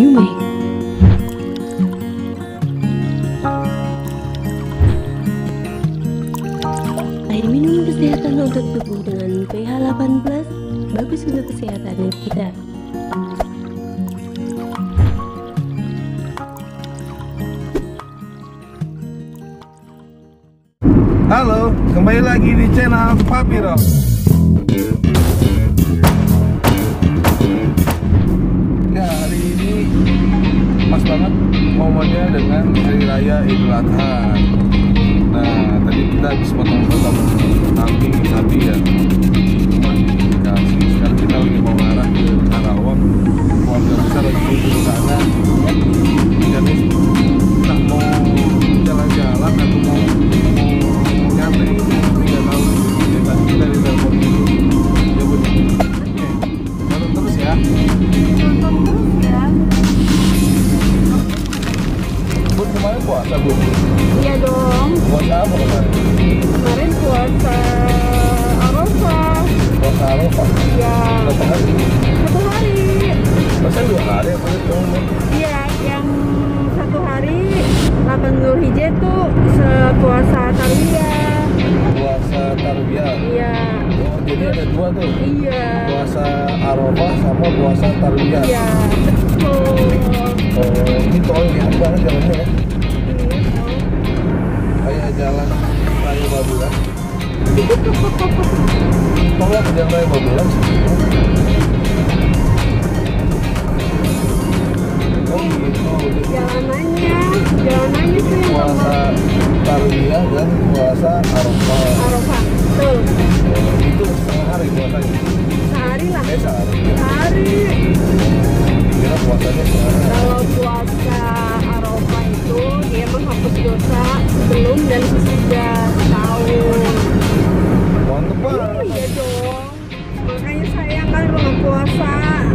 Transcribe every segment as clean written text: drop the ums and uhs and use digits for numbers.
Yume. Air minum kesehatan untuk tubuh dengan pH 18 bagus untuk kesehatan kita. Halo, kembali lagi di channel Papiro. Ya, hari ini pas banget momennya dengan Hari Raya Idul Adha. Nah, tadi kita habis potong-potong sapi ya. Cuma dikasih. Sekarang kita lagi mau ngarah ke Karawang. Keluarga besar lagi di sana. Jadi kita mau jalan-jalan atau mau nyantai, nggak tahu. Ya, tadi kita di telepon dulu. Ya bun. Oke, nonton terus ya. Bun, kemarin puasa bun? Iya dong. Puasa apa kemarin? Kemarin puasa Arafah. Puasa Arafah? Iya. Berapa hari? 1 hari. Masa 2 hari apa itu? Iya, yang 1 hari 8 Zulhijjah tuh puasa Tarwiyah. Puasa Tarwiyah. Iya. Oh, jadi ada 2 tuh. Iya. Puasa Arafah sama puasa Tarwiyah. Iya. Betul. Oh, ini tol enak banget jalannya ya. Kayak jalan Raya Babulan. Tolong ke jalan Raya Babulan sih. Oh gitu. Jalanannya tuh yang Puasa Tarwiyah dan puasa Arafah. Arafah. Betul. Oh, itu setengah hari puasanya. Sehari lah. Sehari. Sehari. Kira puasanya setengah hari. Kalau puasa Arafah itu dia menghapus dosa sebelum dan sesudah setahun. Mantep banget. Iya dong. Makanya saya kan belum puasa.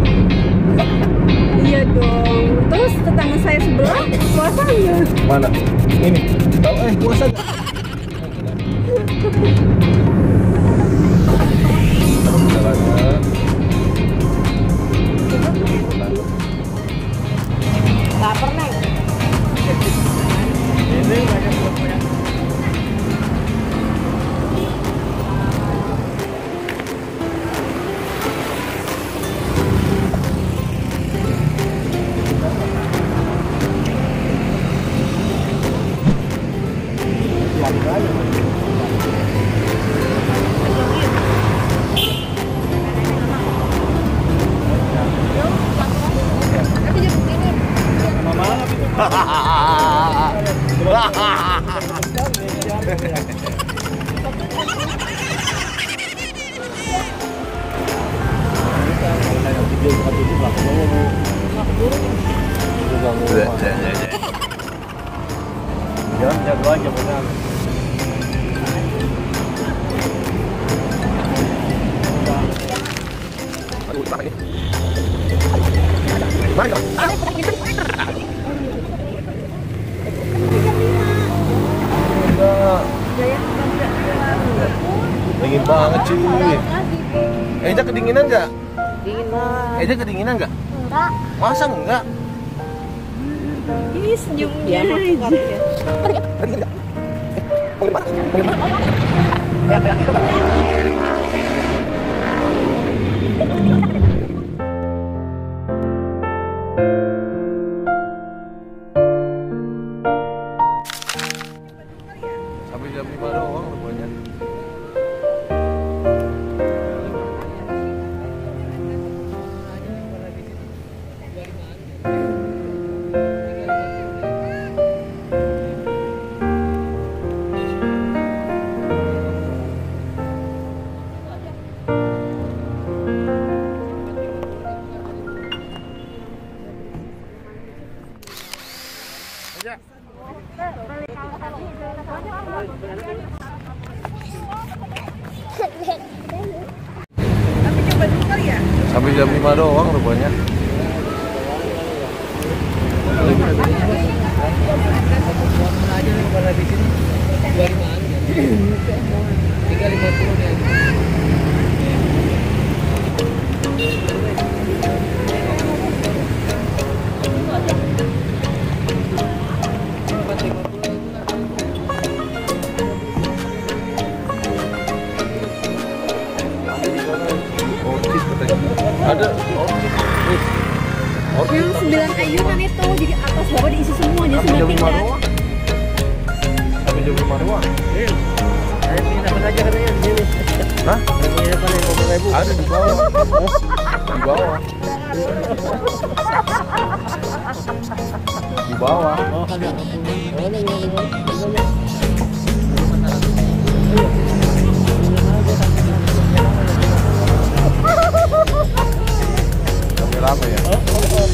Iya dong. Terus tetangga saya sebelah puasa nggak? Mana? Ini. Tahu puasa nggak? Jalannya. Lapar nih. Ini banyak banyak. Jangan jago aja benar. Aduh, tak ini. Mana? Dingin banget cuy. Eja kedinginan nggak? Dingin banget. Eja kedinginan nggak? Enggak. Masa enggak? Ini senyumnya aja. Kedingin nggak? Sampai jam 5 doang rupanya. Sampai jam 5 doang rupanya. Yang 9 ayunan itu, jadi atas bawah diisi semua, jadi semua tingkat. Sampai jam 5 doang. Saya ini dapat aja katanya di sini. Hah? Ini dapat 50.000. Ada di bawah. Oh, di bawah. Di bawah. Oh, kagak. Oh, ini. Rame-rame ya.